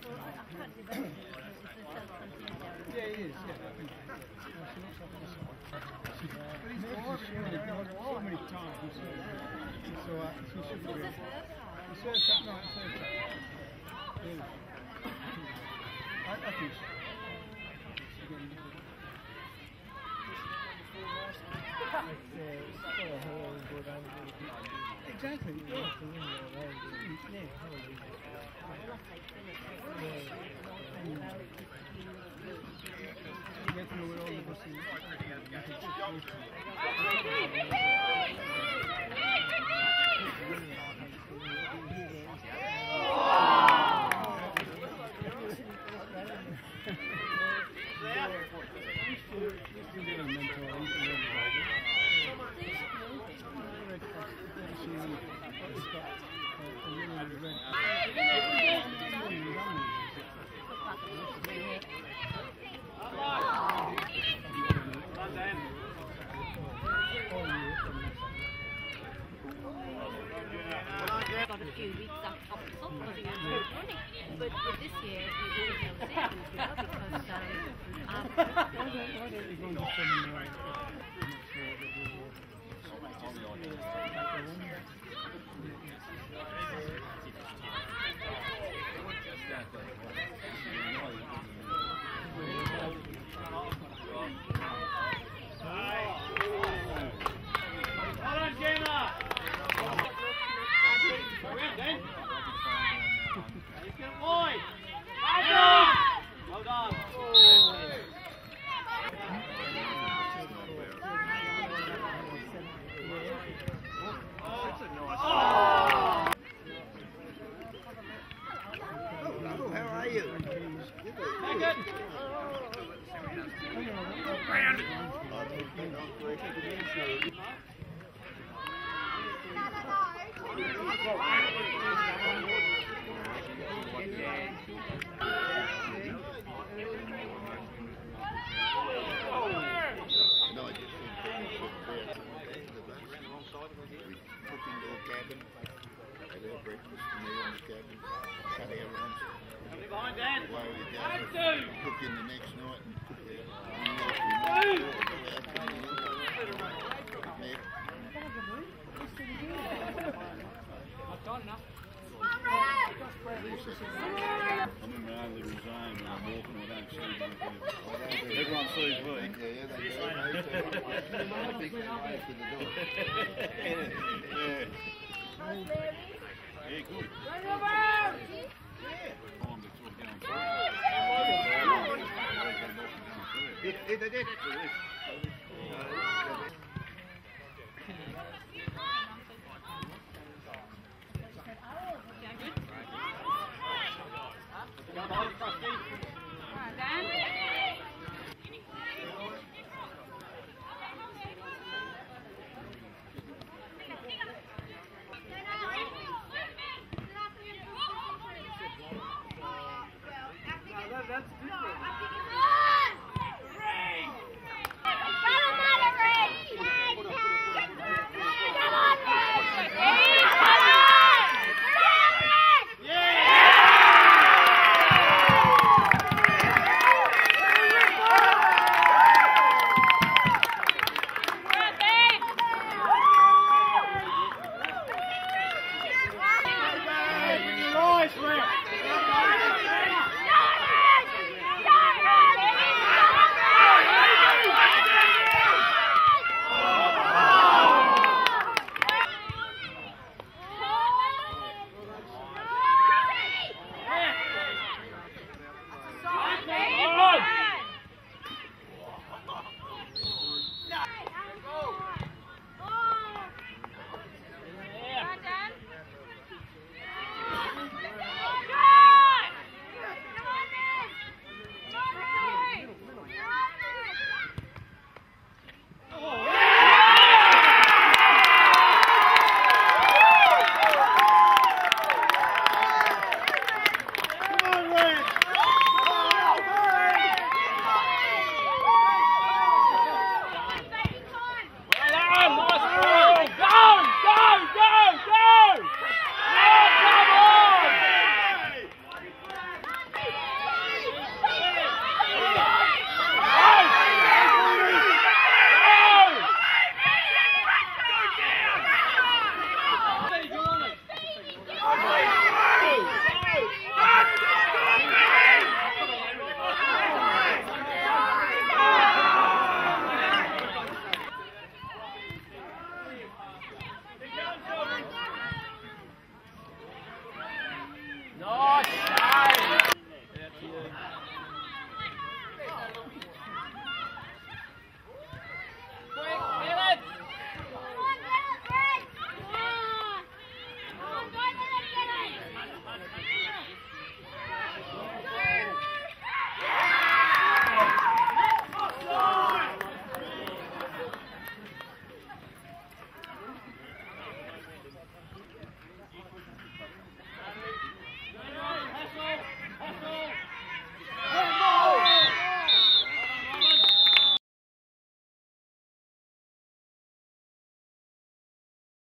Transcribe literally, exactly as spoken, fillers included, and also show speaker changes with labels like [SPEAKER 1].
[SPEAKER 1] Yeah, he is, yeah. But he's bored so many times. So uh, he should be. He serves that night, he serves that. Yeah. I, I think so. Exactly. Yeah.
[SPEAKER 2] Got a few weeks up top of top because he was running. But, but this year we didn't have it as well because um, um,
[SPEAKER 1] Why don't you go and just send them away?
[SPEAKER 3] Cook in the next night and cook there. I'm in my own little zone and I'm walking, I don't see anything. Everyone sees me. Yeah, yeah, they do. I think they're away for the door. Yeah. Yeah, good. It, it, it, it.